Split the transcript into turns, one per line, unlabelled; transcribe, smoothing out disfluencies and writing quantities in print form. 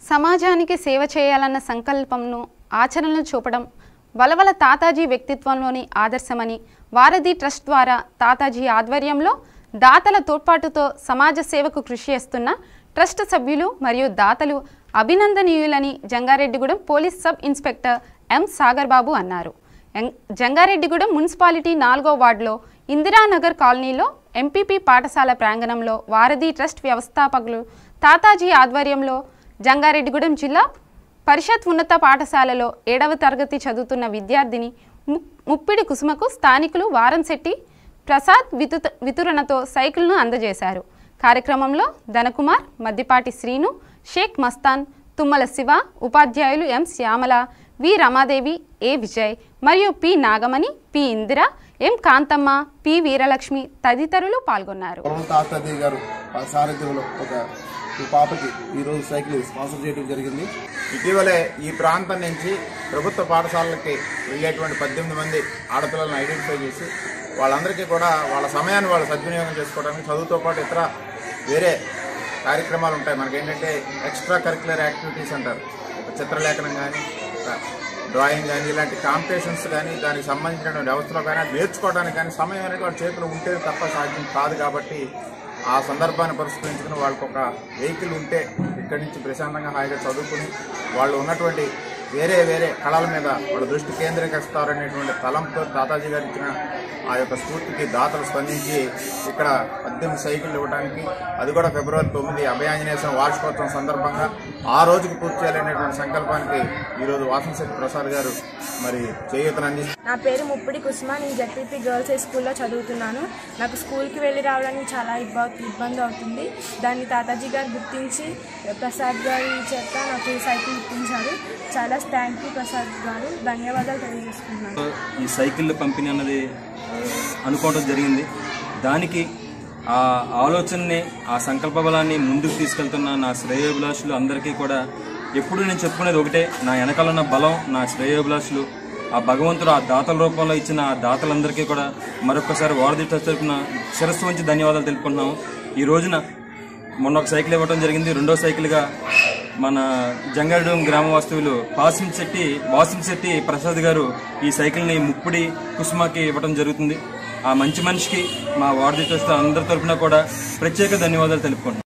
సమాజానికి సేవ చేయాలన్న సంకల్పంను ఆచరణలో చూపడం వలవల తాతాజీ వ్యక్తిత్వంలోని ఆదర్శమని వారధి ట్రస్ట్ ద్వారా తాతాజీ ఆధ్వర్యంలో దాతల తోడ్పాటుతో సమాజ సేవకు కృషి చేస్తున్న ట్రస్ట్ సభ్యులు మరియు దాతలు అభినందనీయులని Jangareddygudem police sub inspector M Sagar Babu అన్నారు. జంగారెడ్డిగూడెం మున్సిపాలిటీ 4వ వార్డులో ఇందిరానగర్ కాలనీలో ఎంపీపీ పాఠశాల ప్రాంగణంలో వారధి ట్రస్ట్ వ్యవస్థాపకులు తాతాజీ ఆధ్వర్యంలో జంగారెడ్డిగూడెం జిల్లా పరిషత్ ఉన్నత పాఠశాలలో 7వ తరగతి చదువుతున్న విద్యార్థిని ముప్పిడి కుసుమకు స్థానికులు వారంశెట్టి ప్రసాద్ వితురణతో సైకిల్ను అందజేశారు. కార్యక్రమంలో ధనకుమార్, మద్దిపాటి శ్రీను, షేక్ మస్తాన్, తుమ్మల శివ, ఉపాధ్యాయులు ఎం శ్యామల, వి రమాదేవి, ఏ విజయ్ మరియు P Nagamani, P Indira, M Kanthamma, P Veeralakshmi తదితరులు పాల్గొన్నారు.
ఈ పాపకి ఈరోజు సైకిల్ స్పాన్సర్ చేయడం జరిగింది.
ఇటీవలే ఈ ప్రాంతం నుంచి ప్రభుత్వ పాఠశాలలకి వెళ్ళేటువంటి 18 మంది ఆడపిల్లలను ఐడెంటిఫై చేసి వాళ్ళందరికీ కూడా వాళ్ళ సమయాన్ని వాళ్ళు సద్వినియోగం చేసుకోవడానికి చదువుతో పాటు ఇతర వేరే కార్యక్రమాలు ఉంటాయి. మనకేంటంటే ఎక్స్ట్రా కరిక్యులర్ యాక్టివిటీస్ అంటారు. చిత్రలేఖనం కానీ, డ్రాయింగ్ కానీ, ఇలాంటి కాంపిటీషన్స్ కానీ, దానికి సంబంధించిన వ్యవస్థలో కానీ అది నేర్చుకోవడానికి కానీ సమయం అనేది వాళ్ళ చేతిలో ఉంటే తప్ప సాధ్యం కాదు. కాబట్టి ఆ సందర్భాన్ని పరిష్కరించుకుని వాళ్ళకు ఒక వెహికల్ ఉంటే ఇక్కడి నుంచి ప్రశాంతంగా హాయిగా చదువుకుని వాళ్ళు ఉన్నటువంటి వేరే కళల మీద వాళ్ళ దృష్టి కేంద్రీకరిస్తారనేటువంటి తలంతో తాతాజీ గారు ఇచ్చిన ఆ యొక్క స్ఫూర్తికి దాతలు స్పందించి ఇక్కడ 18 సైకిళ్ళు ఇవ్వడానికి, అది కూడా ఫిబ్రవరి 9 అభయాంజనేయ స్వామి వార్షికోత్సవం సందర్భంగా ఆ రోజుకి పూర్తి చేయాలనేటువంటి సంకల్పానికి ఈరోజు వాసంశెట్టి ప్రసాద్ గారు మరి చేయూతను అందిస్తారు.
నా పేరు ముప్పిడి కుసుమ. నేను జెడ్పీపీ గర్ల్స్ హై స్కూల్లో చదువుతున్నాను. నాకు స్కూల్కి వెళ్ళి రావడానికి చాలా ఇబ్బంది అవుతుంది. దాన్ని తాతాజీ గారు గుర్తించి ప్రసాద్ గారి చేత నాకు సైకిల్ ఇప్పించారు. చాలా థ్యాంక్ యూ ప్రసాద్ గారు, ధన్యవాదాలు తెలియజేసుకుంటున్నాను.
ఈ సైకిల్ పంపిణీ అన్నది అనుకోవడం జరిగింది. దానికి ఆ ఆలోచనని, ఆ సంకల్ప బలాన్ని ముందుకు తీసుకెళ్తున్న నా శ్రేయోభిలాషులు అందరికీ కూడా ఎప్పుడు నేను చెప్పుకునేది ఒకటే, నా వెనకాల ఉన్న బలం నా శ్రేయోభిలాషులు. ఆ భగవంతుడు ఆ దాతల రూపంలో ఇచ్చిన ఆ దాతలందరికీ కూడా మరొకసారి వారధి ట్రస్ట్ తరపున శిరస్సు వంచి ధన్యవాదాలు తెలుపుకుంటున్నాము. ఈ రోజున మొన్న ఒక సైకిల్ ఇవ్వడం జరిగింది. రెండో సైకిల్గా మన జంగారెడ్డిగూడెం గ్రామ వాస్తవ్యులు వాసంశెట్టి ప్రసాద్ గారు ఈ సైకిల్ని ముప్పిడి కుసుమకి ఇవ్వడం జరుగుతుంది. ఆ మంచి మనిషికి మా వారధి ట్రస్ట్ అందరి తరపున కూడా ప్రత్యేక ధన్యవాదాలు తెలుపుకుంటున్నాం.